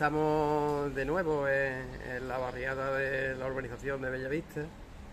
estamos de nuevo en la barriada de la urbanización de Bellavista,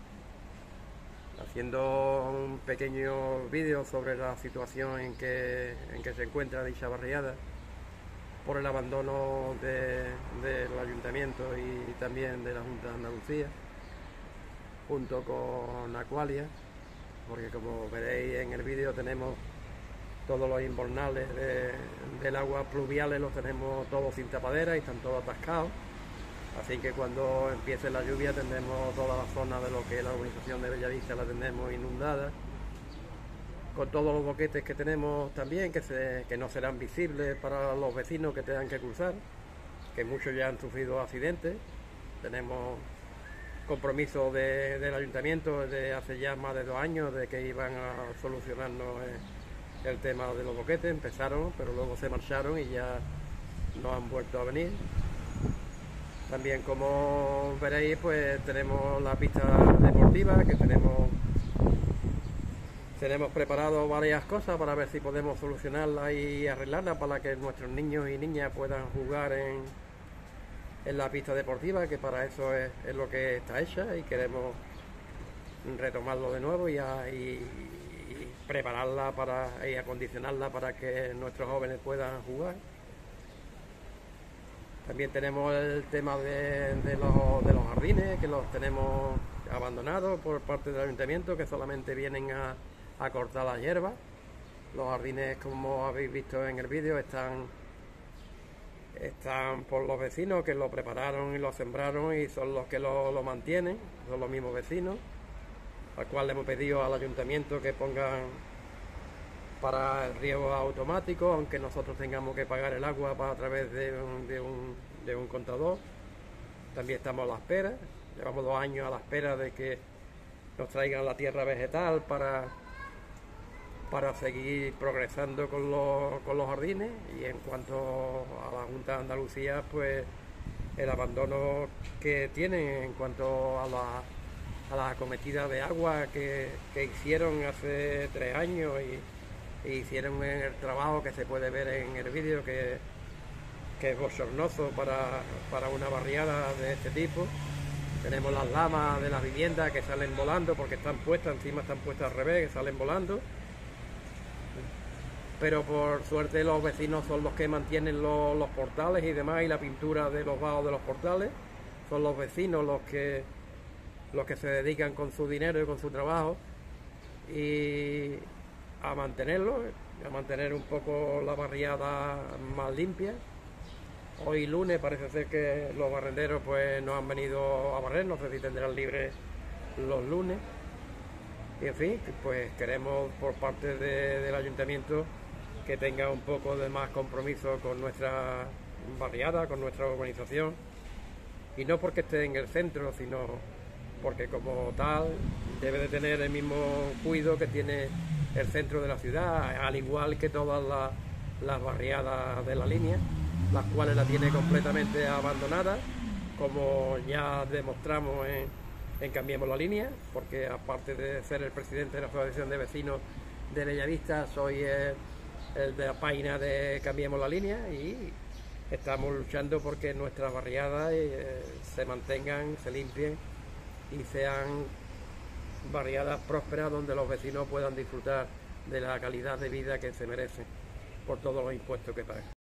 haciendo un pequeño vídeo sobre la situación en que se encuentra dicha barriada por el abandono del ayuntamiento y también de la Junta de Andalucía, junto con Aqualia, porque como veréis en el vídeo tenemos todos los invernales del agua pluviales, los tenemos todos sin tapadera y están todos atascados. Así que cuando empiece la lluvia tendremos toda la zona de lo que es la urbanización de Bellavista, la tendremos inundada, con todos los boquetes que tenemos también, que no serán visibles para los vecinos que tengan que cruzar, que muchos ya han sufrido accidentes. Tenemos compromiso del ayuntamiento de hace ya más de 2 años de que iban a solucionarnos el tema de los boquetes. Empezaron, pero luego se marcharon y ya no han vuelto a venir. También, como veréis, pues tenemos la pista deportiva, que tenemos preparado varias cosas para ver si podemos solucionarla y arreglarla para que nuestros niños y niñas puedan jugar en la pista deportiva, que para eso es lo que está hecha, y queremos retomarlo de nuevo y prepararla y acondicionarla para que nuestros jóvenes puedan jugar. También tenemos el tema de los jardines, que los tenemos abandonados por parte del ayuntamiento, que solamente vienen a cortar la hierba. Los jardines, como habéis visto en el vídeo, están por los vecinos que lo prepararon y lo sembraron, y son los que lo mantienen, son los mismos vecinos, al cual le hemos pedido al ayuntamiento que pongan para el riego automático, aunque nosotros tengamos que pagar el agua a través de un contador. También estamos a la espera, llevamos 2 años a la espera de que nos traigan la tierra vegetal para seguir progresando con los jardines. Y en cuanto a la Junta de Andalucía, pues el abandono que tienen en cuanto a la acometida de agua que hicieron hace 3 años y hicieron el trabajo que se puede ver en el vídeo, que es bochornoso para una barriada de este tipo. Tenemos las lamas de las viviendas que salen volando porque están puestas, encima están puestas al revés, que salen volando. Pero por suerte los vecinos son los que mantienen los portales y demás, y la pintura de los bajos de los portales. Son los vecinos los que se dedican con su dinero y con su trabajo y a mantenerlo, a mantener un poco la barriada más limpia. Hoy lunes parece ser que los barrenderos pues no han venido a barrer, no sé si tendrán libre los lunes. Y en fin, pues queremos por parte del ayuntamiento que tenga un poco de más compromiso con nuestra barriada, con nuestra urbanización, y no porque esté en el centro, sino porque como tal debe de tener el mismo cuidado que tiene el centro de la ciudad, al igual que todas las barriadas de la línea, las cuales la tiene completamente abandonada, como ya demostramos en Cambiemos la Línea, porque aparte de ser el presidente de la Asociación de Vecinos de Bellavista, soy el de la página de Cambiemos la Línea, y estamos luchando porque nuestras barriadas se mantengan, se limpien y sean barriadas prósperas donde los vecinos puedan disfrutar de la calidad de vida que se merecen por todos los impuestos que pagan.